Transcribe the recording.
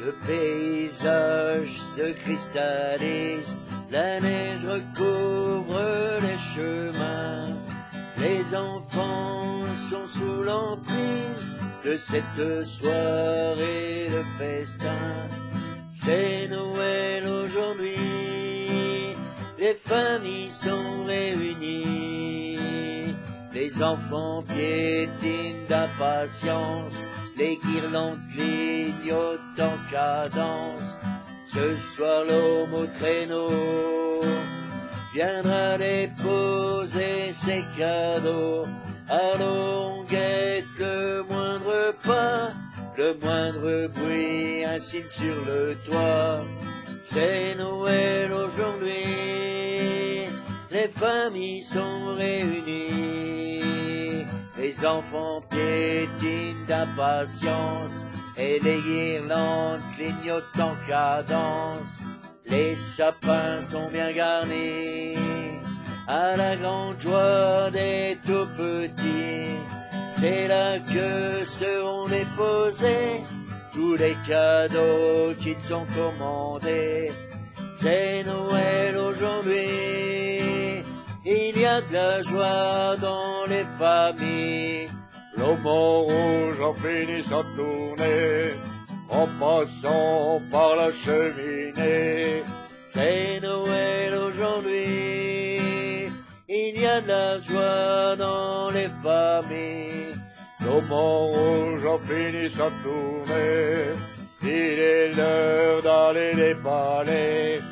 Le paysage se cristallise, la neige recouvre les chemins. Les enfants sont sous l'emprise de cette soirée de festin. C'est Noël aujourd'hui, les familles sont réunies. Les enfants piétinent d'impatience, les guirlandes clignotent en cadence. Ce soir l'homme au traîneau viendra déposer ses cadeaux. Alors on guette le moindre pas, le moindre bruit, un signe sur le toit. C'est Noël aujourd'hui, les familles sont réunies. Les enfants piétinent d'impatience et les guirlandes clignotent en cadence. Les sapins sont bien garnis, à la grande joie des tout petits. C'est là que seront déposés tous les cadeaux qu'ils ont commandés. C'est Noël aujourd'hui, il y a de la joie dans les familles. L'homme rouge en finissant de tourner, en passant par la cheminée. C'est Noël aujourd'hui, il y a de la joie dans les familles. L'homme rouge en finissant de tourner, il est l'heure d'aller déballer.